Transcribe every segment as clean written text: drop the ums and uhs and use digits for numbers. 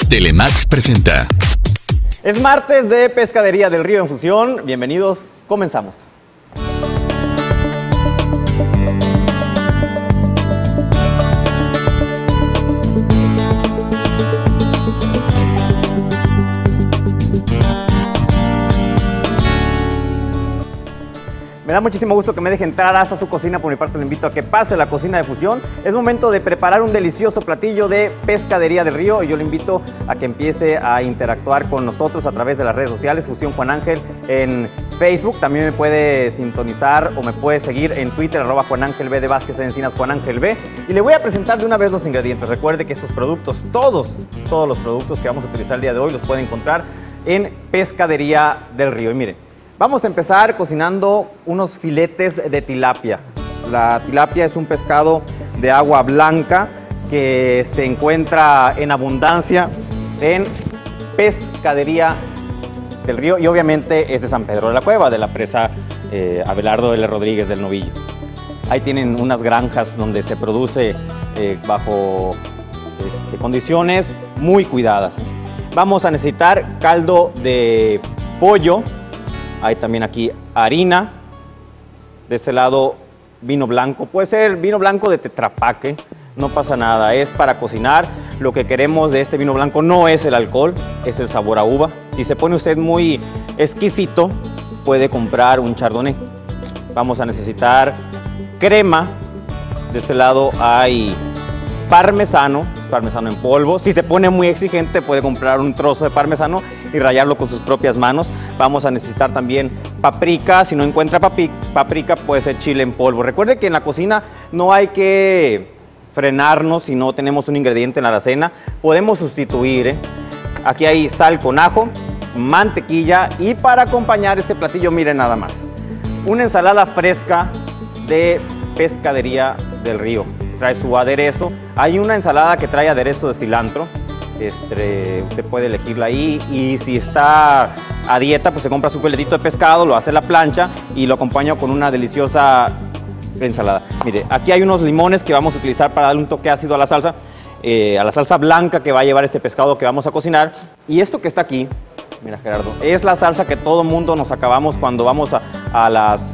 Telemax presenta. Es martes de Pescadería del Río en Fusión. Bienvenidos, comenzamos. Me da muchísimo gusto que me deje entrar hasta su cocina. Por mi parte, le invito a que pase a la cocina de Fusión. Es momento de preparar un delicioso platillo de Pescadería del Río y yo le invito a que empiece a interactuar con nosotros a través de las redes sociales, Fusión Juan Ángel en Facebook. También me puede sintonizar o me puede seguir en Twitter, @JuanÁngelB de Vázquez de Encinas, JuanÁngelB. Y le voy a presentar de una vez los ingredientes. Recuerde que estos productos, todos los productos que vamos a utilizar el día de hoy los puede encontrar en Pescadería del Río. Y miren, vamos a empezar cocinando unos filetes de tilapia. La tilapia es un pescado de agua blanca que se encuentra en abundancia en Pescadería del Río y obviamente es de San Pedro de la Cueva, de la presa Abelardo L. Rodríguez del Novillo. Ahí tienen unas granjas donde se produce bajo condiciones muy cuidadas. Vamos a necesitar caldo de pollo. Hay también aquí harina, de este lado vino blanco, puede ser vino blanco de Tetrapaque, no pasa nada, es para cocinar. Lo que queremos de este vino blanco no es el alcohol, es el sabor a uva. Si se pone usted muy exquisito, puede comprar un chardonnay. Vamos a necesitar crema, de este lado hay parmesano en polvo. Si se pone muy exigente, puede comprar un trozo de parmesano y rallarlo con sus propias manos. Vamos a necesitar también paprika. Si no encuentra paprika, puede ser chile en polvo. Recuerde que en la cocina no hay que frenarnos si no tenemos un ingrediente en la alacena. Podemos sustituir. Aquí hay sal con ajo, mantequilla y para acompañar este platillo, miren nada más. Una ensalada fresca de Pescadería del Río. Trae su aderezo. Hay una ensalada que trae aderezo de cilantro. Usted puede elegirla ahí y si está a dieta, pues se compra su filetito de pescado, lo hace a la plancha y lo acompaña con una deliciosa ensalada. Mire, aquí hay unos limones que vamos a utilizar para darle un toque ácido a la salsa blanca que va a llevar este pescado que vamos a cocinar. Y esto que está aquí, mira Gerardo, es la salsa que todo mundo nos acabamos cuando vamos a las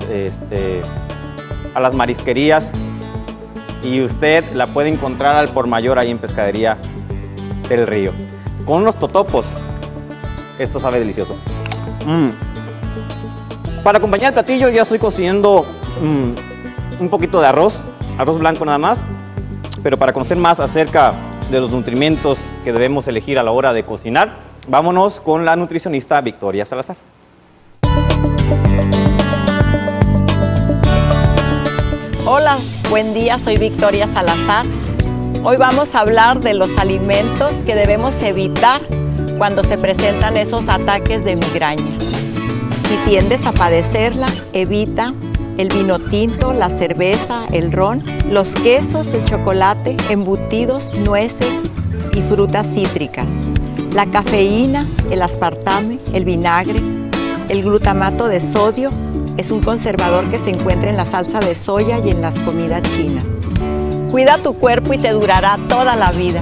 marisquerías. Y usted la puede encontrar al por mayor ahí en Pescadería del Río. Con unos totopos, esto sabe delicioso. Para acompañar el platillo ya estoy cocinando un poquito de arroz blanco nada más. Pero para conocer más acerca de los nutrimentos que debemos elegir a la hora de cocinar, vámonos con la nutricionista Victoria Salazar. Hola, buen día, soy Victoria Salazar. Hoy vamos a hablar de los alimentos que debemos evitar cuando se presentan esos ataques de migraña. Si tiendes a padecerla, evita el vino tinto, la cerveza, el ron, los quesos, el chocolate, embutidos, nueces y frutas cítricas, la cafeína, el aspartame, el vinagre, el glutamato de sodio. Es un conservador que se encuentra en la salsa de soya y en las comidas chinas. Cuida tu cuerpo y te durará toda la vida.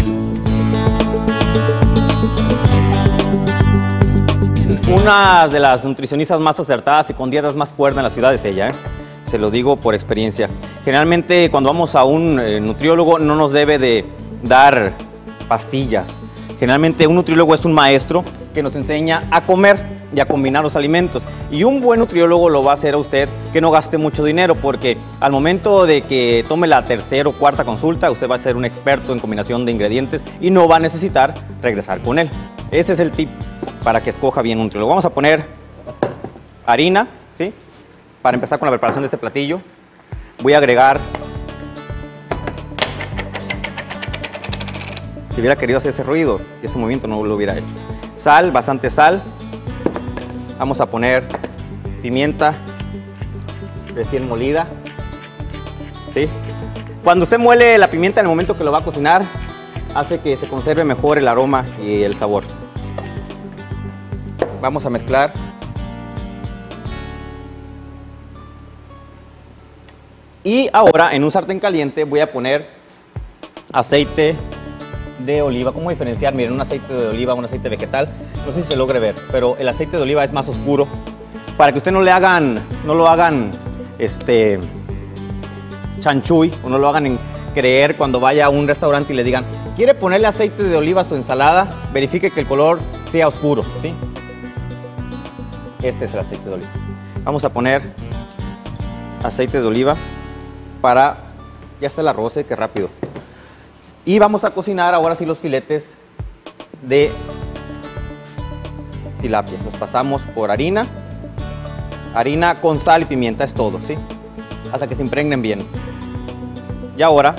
Una de las nutricionistas más acertadas y con dietas más cuerdas en la ciudad es ella, Se lo digo por experiencia. Generalmente cuando vamos a un nutriólogo no nos debe de dar pastillas. Generalmente un nutriólogo es un maestro que nos enseña a comer y a combinar los alimentos. Y un buen nutriólogo lo va a hacer a usted que no gaste mucho dinero, porque al momento de que tome la tercera o cuarta consulta, usted va a ser un experto en combinación de ingredientes y no va a necesitar regresar con él. Ese es el tip para que escoja bien un nutriólogo. Vamos a poner harina, ¿sí? Para empezar con la preparación de este platillo. Voy a agregar, si hubiera querido hacer ese ruido, ese movimiento no lo hubiera hecho. Sal, bastante sal. Vamos a poner pimienta recién molida, ¿sí? Cuando usted muele la pimienta en el momento que lo va a cocinar, hace que se conserve mejor el aroma y el sabor. Vamos a mezclar. Y ahora en un sartén caliente voy a poner aceite de oliva. ¿Cómo diferenciar? Miren, un aceite de oliva, un aceite vegetal. No sé si se logre ver, pero el aceite de oliva es más oscuro. Para que usted no lo hagan chanchuy, o no lo hagan creer cuando vaya a un restaurante y le digan, ¿quiere ponerle aceite de oliva a su ensalada? Verifique que el color sea oscuro, ¿sí? Este es el aceite de oliva. Vamos a poner aceite de oliva para... Ya está el arroz, qué rápido. Y vamos a cocinar ahora sí los filetes de tilapia. Los pasamos por harina con sal y pimienta, es todo, ¿sí? Hasta que se impregnen bien. Y ahora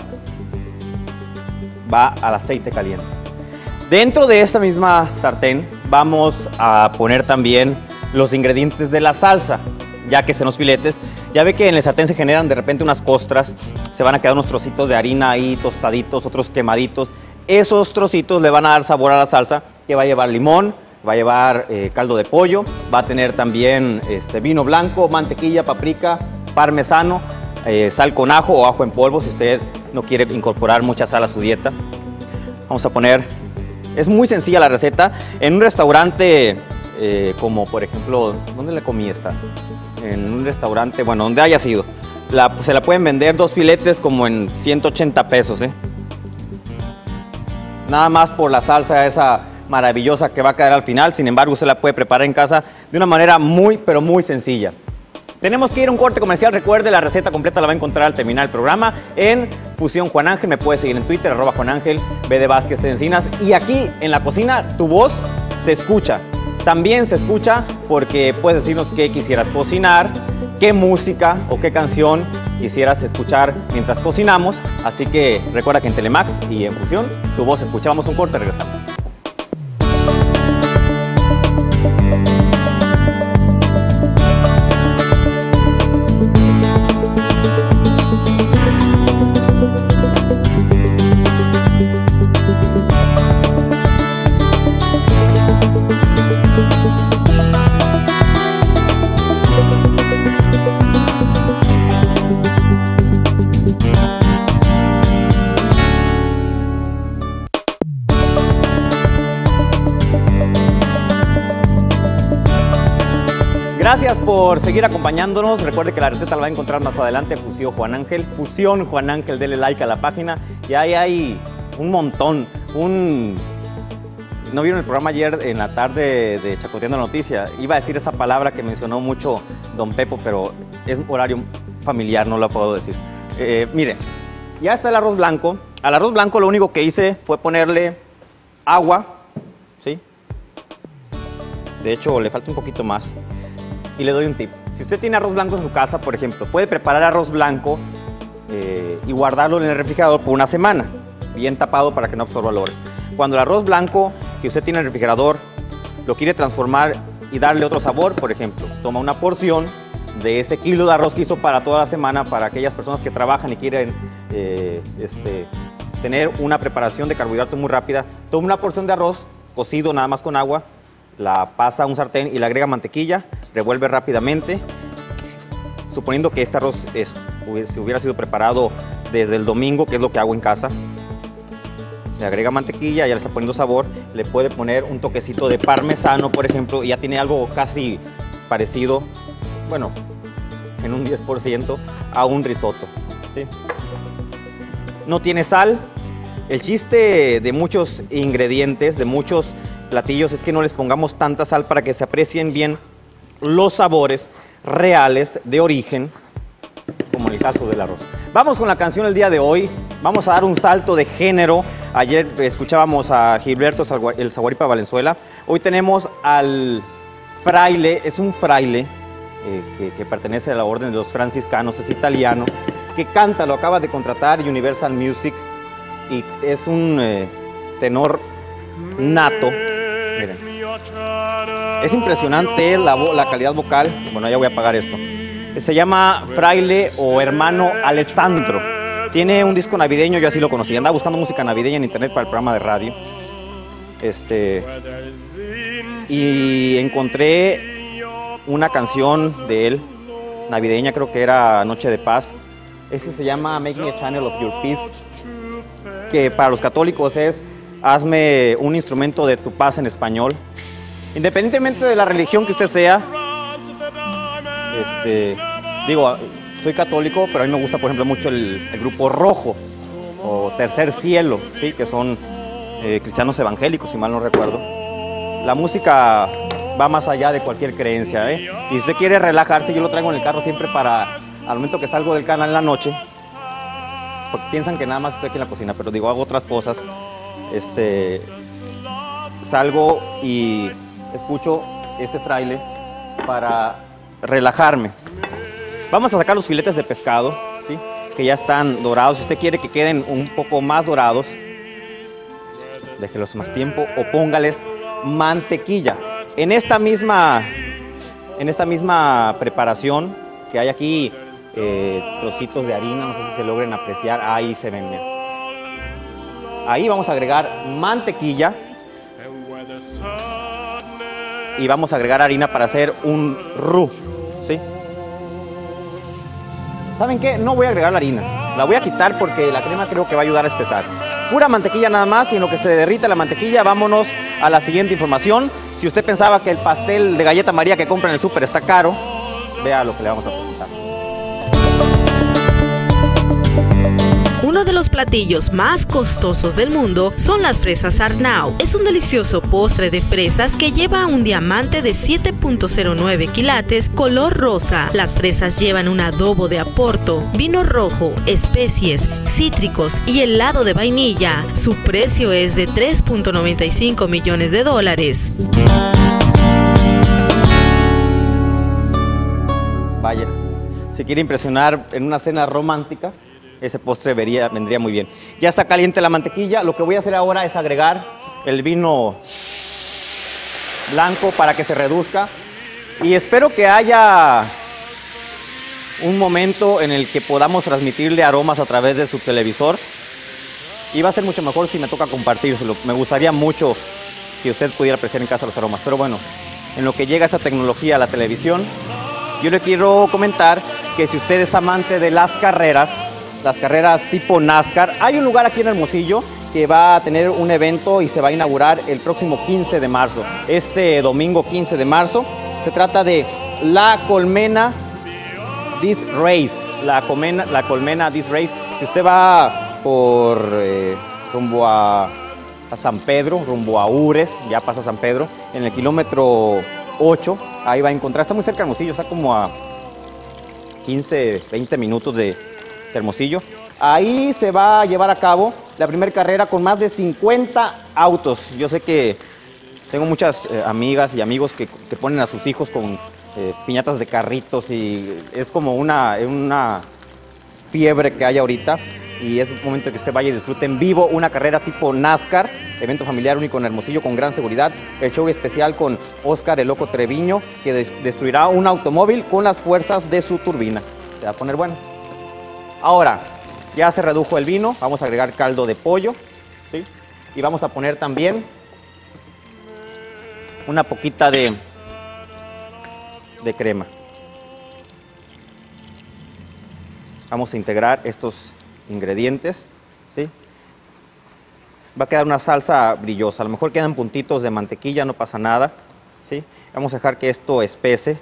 va al aceite caliente. Dentro de esta misma sartén vamos a poner también los ingredientes de la salsa, ya que estén los filetes. Ya ve que en el sartén se generan de repente unas costras, se van a quedar unos trocitos de harina ahí tostaditos, otros quemaditos. Esos trocitos le van a dar sabor a la salsa, que va a llevar limón, va a llevar caldo de pollo, va a tener también vino blanco, mantequilla, paprika, parmesano, sal con ajo o ajo en polvo si usted no quiere incorporar mucha sal a su dieta. Vamos a poner, es muy sencilla la receta, en un restaurante como por ejemplo, ¿dónde le comí esta? En un restaurante, bueno, donde haya sido, se la pueden vender 2 filetes como en 180 pesos, nada más por la salsa esa maravillosa que va a quedar al final. Sin embargo, usted la puede preparar en casa de una manera muy, pero muy sencilla. Tenemos que ir a un corte comercial. Recuerde, la receta completa la va a encontrar al terminar el programa en Fusión Juan Ángel. Me puede seguir en Twitter, @JuanÁngel, B de Vázquez de Encinas. Y aquí en la cocina, tu voz se escucha. También se escucha porque puedes decirnos qué quisieras cocinar, qué música o qué canción quisieras escuchar mientras cocinamos. Así que recuerda que en Telemax y en Fusión, tu voz se escucha. Vamos a un corte, regresamos. Gracias por seguir acompañándonos. Recuerde que la receta la va a encontrar más adelante, Fusión Juan Ángel. Fusión Juan Ángel, dele like a la página. Y ahí hay un montón. ¿No vieron el programa ayer en la tarde de Chacoteando la Noticia? Iba a decir esa palabra que mencionó mucho don Pepo, pero es horario familiar, no lo puedo decir. Miren, ya está el arroz blanco. Al arroz blanco lo único que hice fue ponerle agua, ¿sí? De hecho, le falta un poquito más. Y le doy un tip. Si usted tiene arroz blanco en su casa, por ejemplo, puede preparar arroz blanco y guardarlo en el refrigerador por una semana, bien tapado para que no absorba olores. Cuando el arroz blanco que usted tiene en el refrigerador lo quiere transformar y darle otro sabor, por ejemplo, toma una porción de ese kilo de arroz que hizo para toda la semana, para aquellas personas que trabajan y quieren tener una preparación de carbohidrato muy rápida, toma una porción de arroz cocido nada más con agua, la pasa a un sartén y le agrega mantequilla, revuelve rápidamente, suponiendo que este arroz si hubiera sido preparado desde el domingo, que es lo que hago en casa. Le agrega mantequilla, ya le está poniendo sabor, le puede poner un toquecito de parmesano, por ejemplo, y ya tiene algo casi parecido, bueno, en un 10% a un risotto, ¿sí? No tiene sal. El chiste de muchos ingredientes, de muchos platillos, es que no les pongamos tanta sal para que se aprecien bien los sabores reales de origen, como en el caso del arroz. Vamos con la canción del día de hoy. Vamos a dar un salto de género. Ayer escuchábamos a Gilberto el Zaguaripa Valenzuela. Hoy tenemos al fraile, es un fraile que pertenece a la orden de los franciscanos, es italiano, que canta, lo acaba de contratar Universal Music y es un tenor nato. Miren. Es impresionante la calidad vocal. Bueno, ya voy a apagar esto. Se llama Fraile o Hermano Alessandro. Tiene un disco navideño, yo así lo conocí. Andaba buscando música navideña en internet para el programa de radio. Y encontré una canción de él, navideña, creo que era Noche de Paz. Ese se llama Making a Channel of Your Peace, que para los católicos es hazme un instrumento de tu paz en español. Independientemente de la religión que usted sea, digo, soy católico, pero a mí me gusta, por ejemplo, mucho el grupo Rojo o Tercer Cielo, ¿sí? Que son cristianos evangélicos, si mal no recuerdo. La música va más allá de cualquier creencia, ¿eh? Y si usted quiere relajarse, yo lo traigo en el carro siempre para, al momento que salgo del canal en la noche, porque piensan que nada más estoy aquí en la cocina, pero digo, hago otras cosas. Salgo y escucho este tráiler para relajarme. Vamos a sacar los filetes de pescado, ¿sí? Que ya están dorados. Si usted quiere que queden un poco más dorados, déjelos más tiempo o póngales mantequilla. En esta misma preparación que hay aquí, trocitos de harina, no sé si se logren apreciar, ahí se ven bien. Ahí vamos a agregar mantequilla y vamos a agregar harina para hacer un roux, ¿sí? ¿Saben qué? No voy a agregar la harina, la voy a quitar porque la crema creo que va a ayudar a espesar. Pura mantequilla nada más, y en lo que se derrita la mantequilla, vámonos a la siguiente información. Si usted pensaba que el pastel de galleta María que compra en el súper está caro, vea lo que le vamos a presentar. Uno de los platillos más costosos del mundo son las fresas Arnau. Es un delicioso postre de fresas que lleva un diamante de 7.09 quilates color rosa. Las fresas llevan un adobo de Aporto, vino rojo, especies, cítricos y helado de vainilla. Su precio es de $3.95 millones. Vaya, si quiere impresionar en una cena romántica, ese postre vendría muy bien. Ya está caliente la mantequilla. Lo que voy a hacer ahora es agregar el vino blanco para que se reduzca. Y espero que haya un momento en el que podamos transmitirle aromas a través de su televisor. Y va a ser mucho mejor si me toca compartírselo. Me gustaría mucho que usted pudiera apreciar en casa los aromas. Pero bueno, en lo que llega esa tecnología a la televisión, yo le quiero comentar que si usted es amante de las carreras tipo NASCAR, hay un lugar aquí en Hermosillo que va a tener un evento y se va a inaugurar el próximo 15 de marzo. Este domingo 15 de marzo se trata de la Colmena Disc Race. La Colmena Disc Race. Si usted va por rumbo a San Pedro, rumbo a Ures, ya pasa San Pedro, en el kilómetro 8, ahí va a encontrar, está muy cerca de Hermosillo, está como a 15, 20 minutos de Hermosillo. Ahí se va a llevar a cabo la primera carrera con más de 50 autos. Yo sé que tengo muchas amigas y amigos que ponen a sus hijos con piñatas de carritos y es como una fiebre que hay ahorita, y es un momento que usted vaya y disfrute en vivo una carrera tipo NASCAR, evento familiar único en Hermosillo con gran seguridad. El show especial con Oscar el Loco Treviño, que destruirá un automóvil con las fuerzas de su turbina. Se va a poner bueno. Ahora, ya se redujo el vino, vamos a agregar caldo de pollo, ¿sí? Y vamos a poner también una poquita de crema. Vamos a integrar estos ingredientes, ¿sí? Va a quedar una salsa brillosa, a lo mejor quedan puntitos de mantequilla, no pasa nada, ¿sí? Vamos a dejar que esto espese.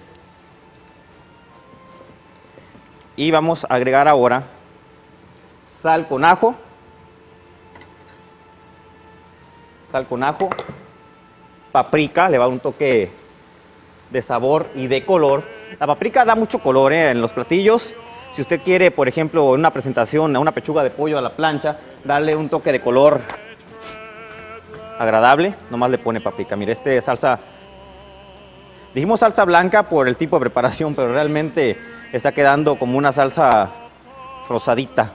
Y vamos a agregar ahora sal con ajo, paprika, le va a dar un toque de sabor y de color. La paprika da mucho color en los platillos. Si usted quiere, por ejemplo, en una presentación, a una pechuga de pollo a la plancha, darle un toque de color agradable, nomás le pone paprika. Mire, salsa, dijimos salsa blanca por el tipo de preparación, pero realmente está quedando como una salsa rosadita.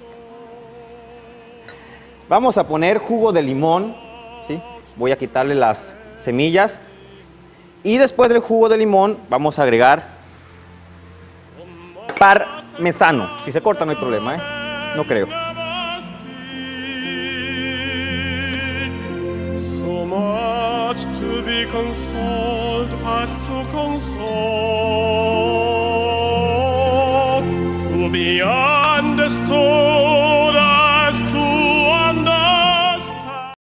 Vamos a poner jugo de limón, ¿sí? Voy a quitarle las semillas. Y después del jugo de limón vamos a agregar parmesano. Si se corta no hay problema, ¿eh? No creo. So much to be consoled as to console, to be understood